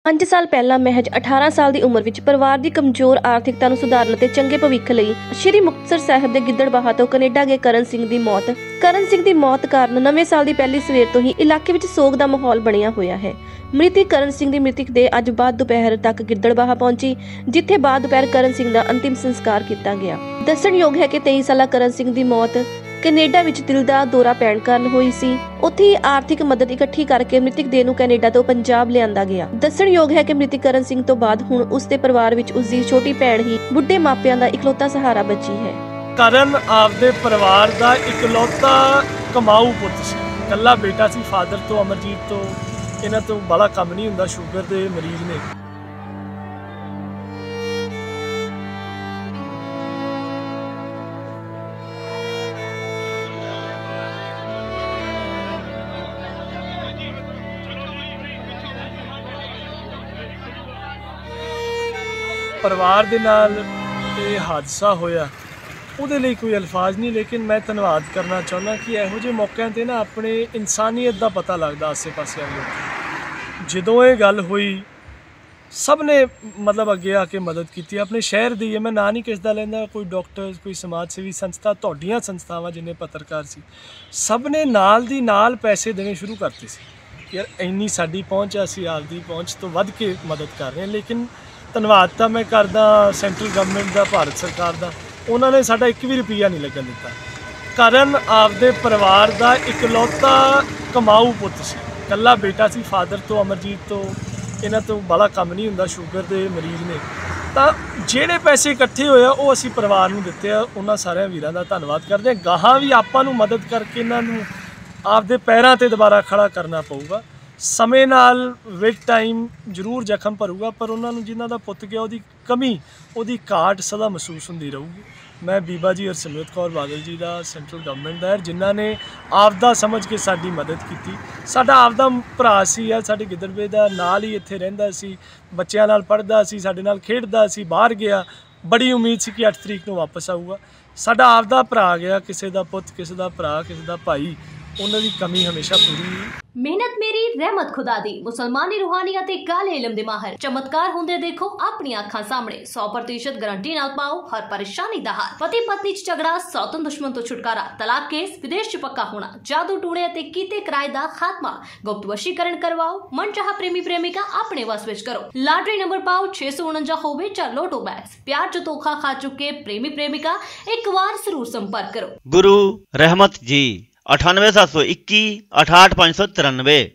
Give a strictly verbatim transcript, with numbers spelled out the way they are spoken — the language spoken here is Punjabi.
ਪੰਜ ਸਾਲ ਪਹਿਲਾਂ ਮਹਿਜ ਅਠਾਰਾਂ ਸਾਲ ਦੀ ਉਮਰ ਵਿੱਚ ਪਰਿਵਾਰ ਦੀ ਕਮਜ਼ੋਰ ਆਰਥਿਕਤਾ ਨੂੰ ਸੁਧਾਰਨ ਅਤੇ ਚੰਗੇ ਭਵਿੱਖ ਲਈ ਸ਼੍ਰੀ ਮੁਕਤਸਰ ਸਾਹਿਬ ਦੇ ਗਿੱਦੜਬਾਹਾ ਤੋਂ ਕੈਨੇਡਾ ਗਏ ਕਰਨ ਸਿੰਘ ਦੀ ਮੌਤ ਕਰਨ ਸਿੰਘ ਦੀ ਮੌਤ ਕਾਰਨ ਨਵੇਂ ਸਾਲ ਦੀ ਪਹਿਲੀ ਸਵੇਰ ਤੋਂ ਹੀ ਇਲਾਕੇ ਵਿੱਚ ਸੋਗ ਦਾ ਮਾਹੌਲ ਬਣਿਆ ਹੋਇਆ ਹੈ। ਮ੍ਰਿਤਕ ਕਰਨ ਸਿੰਘ ਦੀ ਮ੍ਰਿਤਕ ਦੇ ਅੱਜ ਬਾਅਦ ਦੁਪਹਿਰ ਤੱਕ ਗਿੱਦੜਬਾਹਾ ਪਹੁੰਚੀ, ਜਿੱਥੇ ਬਾਅਦ ਦੁਪਹਿਰ ਕਰਨ ਸਿੰਘ ਦਾ ਅੰਤਿਮ ਸੰਸਕਾਰ ਕੀਤਾ ਗਿਆ। ਦੱਸਣਯੋਗ ਹੈ ਕਿ ਤੇਈ ਸਾਲਾ ਕਰਨ ਸਿੰਘ ਦੀ ਮੌਤ ਕੈਨੇਡਾ ਵਿੱਚ ਦਿਲ ਦਾ ਦੌਰਾ ਪੈਣ ਕਾਰਨ ਹੋਈ ਸੀ। ਉੱਥੇ ਹੀ ਆਰਥਿਕ ਮਦਦ ਇਕੱਠੀ ਕਰਕੇ ਮ੍ਰਿਤਕ ਦੇਹ ਨੂੰ ਕੈਨੇਡਾ ਤੋਂ ਪੰਜਾਬ ਲਿਆਂਦਾ ਗਿਆ। ਦੱਸਣਯੋਗ ਹੈ ਕਿ ਮ੍ਰਿਤਕ ਕਰਨ ਸਿੰਘ ਤੋਂ ਬਾਅਦ ਹੁਣ ਉਸ ਦੇ ਪਰਿਵਾਰ ਵਿੱਚ ਉਸ ਦੀ ਛੋਟੀ ਭੈਣ ਹੀ ਬੁੱਢੇ ਮਾਪਿਆਂ ਦਾ ਇਕਲੌਤਾ ਸਹਾਰਾ ਬਚੀ ਹੈ। ਕਰਨ ਆਪਦੇ ਪਰਿਵਾਰ ਦਾ ਇਕਲੌਤਾ ਕਮਾਊ ਪੁੱਤ ਸੀ, ਇਕੱਲਾ ਬੇਟਾ ਸੀ ਫਾਦਰ ਤੋਂ, ਅਮਰਜੀਤ ਤੋਂ। ਇਹਨਾਂ ਤੋਂ ਬੜਾ ਕੰਮ ਨਹੀਂ ਹੁੰਦਾ, ਸ਼ੂਗਰ ਦੇ ਮਰੀਜ਼ ਨੇ। ਪਰਿਵਾਰ ਦੇ ਨਾਲ ਇਹ ਹਾਦਸਾ ਹੋਇਆ, ਉਹਦੇ ਲਈ ਕੋਈ ਅਲਫਾਜ਼ ਨਹੀਂ, ਲੇਕਿਨ ਮੈਂ ਧੰਨਵਾਦ ਕਰਨਾ ਚਾਹੁੰਦਾ ਕਿ ਇਹੋ ਜਿਹੇ ਮੌਕਿਆਂ 'ਤੇ ਨਾ ਆਪਣੇ ਇਨਸਾਨੀਅਤ ਦਾ ਪਤਾ ਲੱਗਦਾ। ਆਸੇ ਪਾਸੇ ਵਾਲੇ ਜਦੋਂ ਇਹ ਗੱਲ ਹੋਈ ਸਭ ਨੇ ਮਤਲਬ ਅੱਗੇ ਆ ਕੇ ਮਦਦ ਕੀਤੀ। ਆਪਣੇ ਸ਼ਹਿਰ ਦੀ ਹੈ, ਮੈਂ ਨਾਂ ਨਹੀਂ ਕਿਸ ਦਾ ਲੈਂਦਾ, ਕੋਈ ਡਾਕਟਰ, ਕੋਈ ਸਮਾਜ ਸੇਵੀ ਸੰਸਥਾ, ਤੁਹਾਡੀਆਂ ਸੰਸਥਾਵਾਂ ਜਿੰਨੇ ਪੱਤਰਕਾਰ ਸੀ, ਸਭ ਨੇ ਨਾਲ ਦੀ ਨਾਲ ਪੈਸੇ ਦੇਣੇ ਸ਼ੁਰੂ ਕਰਤੇ ਸੀ। ਯਾਰ ਇੰਨੀ ਸਾਡੀ ਪਹੁੰਚ ਆ, ਅਸੀਂ ਆਪਦੀ ਪਹੁੰਚ ਤੋਂ ਵੱਧ ਕੇ ਮਦਦ ਕਰ ਰਹੇ ਹਾਂ। ਲੇਕਿਨ ਧੰਨਵਾਦ ਤਾਂ ਮੈਂ ਕਰਦਾ ਸੈਂਟਰਲ ਗਵਰਨਮੈਂਟ ਦਾ, ਭਾਰਤ ਸਰਕਾਰ ਦਾ। ਉਹਨਾਂ ਨੇ ਸਾਡਾ ਇੱਕ ਵੀ ਰੁਪਈਆ ਨਹੀਂ ਲੱਗਣ ਦਿੱਤਾ। ਕਰਨ ਆਪਦੇ ਪਰਿਵਾਰ ਦਾ ਇਕਲੌਤਾ ਕਮਾਊ ਪੁੱਤ ਸੀ, ਇਕੱਲਾ ਬੇਟਾ ਸੀ ਫਾਦਰ ਤੋਂ, ਅਮਰਜੀਤ ਤੋਂ। ਇਹਨਾਂ ਤੋਂ ਬੜਾ ਕੰਮ ਨਹੀਂ ਹੁੰਦਾ, ਸ਼ੂਗਰ ਦੇ ਮਰੀਜ਼ ਨੇ। ਤਾਂ ਜਿਹੜੇ ਪੈਸੇ ਇਕੱਠੇ ਹੋਏ ਆ ਉਹ ਅਸੀਂ ਪਰਿਵਾਰ ਨੂੰ ਦਿੱਤੇ ਆ। ਉਹਨਾਂ ਸਾਰਿਆਂ ਵੀਰਾਂ ਦਾ ਧੰਨਵਾਦ ਕਰਦੇ ਹਾਂ। ਗਾਹਾਂ ਵੀ ਆਪਾਂ ਨੂੰ ਮਦਦ ਕਰਕੇ ਇਹਨਾਂ ਨੂੰ ਆਪਦੇ ਪੈਰਾਂ 'ਤੇ ਦੁਬਾਰਾ ਖੜਾ ਕਰਨਾ ਪਊਗਾ। ਸਮੇਂ ਨਾਲ ਵਿਦ ਟਾਈਮ ਜ਼ਰੂਰ ਜ਼ਖਮ ਭਰੂਗਾ, ਪਰ ਉਹਨਾਂ ਨੂੰ ਜਿਨ੍ਹਾਂ ਦਾ ਪੁੱਤ ਗਿਆ ਉਹਦੀ ਕਮੀ, ਉਹਦੀ ਘਾਟ ਸਦਾ ਮਹਿਸੂਸ ਹੁੰਦੀ ਰਹੂਗੀ। ਮੈਂ ਬੀਬਾ ਜੀ ਹਰਸਿਮਰਤ ਕੌਰ ਬਾਦਲ ਜੀ ਦਾ, ਸੈਂਟਰਲ ਗਵਰਨਮੈਂਟ ਦਾ, ਜਿਨ੍ਹਾਂ ਨੇ ਆਪਦਾ ਸਮਝ ਕੇ ਸਾਡੀ ਮਦਦ ਕੀਤੀ। ਸਾਡਾ ਆਪਦਾ ਭਰਾ ਸੀ ਆ, ਸਾਡੇ ਗਿੱਦੜਵੇ ਦਾ, ਨਾਲ ਹੀ ਇੱਥੇ ਰਹਿੰਦਾ ਸੀ, ਬੱਚਿਆਂ ਨਾਲ ਪੜ੍ਹਦਾ ਸੀ, ਸਾਡੇ ਨਾਲ ਖੇਡਦਾ ਸੀ, ਬਾਹਰ ਗਿਆ। ਬੜੀ ਉਮੀਦ ਸੀ ਕਿ ਅੱਠ ਤਰੀਕ ਨੂੰ ਵਾਪਸ ਆਊਗਾ। ਸਾਡਾ ਆਪਦਾ ਭਰਾ ਗਿਆ, ਕਿਸੇ ਦਾ ਪੁੱਤ, ਕਿਸੇ ਦਾ ਭਰਾ, ਕਿਸੇ ਦਾ ਭਾਈ। ਉਹਨਾਂ ਦੀ ਕਮੀ ਹਮੇਸ਼ਾ ਪੂਰੀ। ਮਿਹਨਤ ਮੇਰੀ ਰਹਿਮਤ ਖੁਦਾ ਦੀ, ਮੁਸਲਮਾਨੀ ਰੂਹਾਨੀਅਤ ਤੇ ਕਾਲੇ ਇਲਮ ਦੇ ਮਾਹਰ ਚਮਤਕਾਰ ਹੁੰਦੇ ਦੇਖੋ ਆਪਣੀਆਂ ਅੱਖਾਂ ਸਾਹਮਣੇ। ਸੌ ਪ੍ਰਤੀਸ਼ਤ ਗਾਰੰਟੀ ਨਾਲ ਪਾਓ ਹਰ ਪਰੇਸ਼ਾਨੀ ਦਾ ਹੱਲ। ਪਤੀ ਪਤਨੀ ਚ ਝਗੜਾ, ਸੌਤਨ ਦੁਸ਼ਮਣ ਤੋਂ ਛੁਟਕਾਰਾ, ਤਲਾਕ ਕੇਸ, ਵਿਦੇਸ਼ ਚ ਪੱਕਾ ਹੋਣਾ, ਜਾਦੂ ਟੂਣੇ ਅਤੇ ਕੀਤੇ ਕਿਰਾਏ ਦਾ ਖਾਤਮਾ, ਗੁਪਤ ਵਸ਼ੀਕਰਨ ਕਰਵਾਓ, ਮਨਚਾਹਾ ਪ੍ਰੇਮੀ ਪ੍ਰੇਮਿਕਾ ਆਪਣੇ ਵਸ ਵਿੱਚ ਕਰੋ। ਲਾਟਰੀ ਨੰਬਰ ਪਾਓ ਛੇ ਸੌ ਉਣੰਜਾ ਹੋਵੇ ਜਾਂ ਲੋਟੋ ਬੈਗਸ। ਪਿਆਰ ਚ ਧੋਖਾ ਖਾ ਚੁੱਕੇ ਪ੍ਰੇਮੀ ਪ੍ਰੇਮਿਕਾ ਇੱਕ ਵਾਰ ਜ਼ਰੂਰ ਸੰਪਰਕ ਕਰੋ। गुरु रहमत जी अठानवे सात सौ इक्की अठाठ पाँच सौ तिरानवे।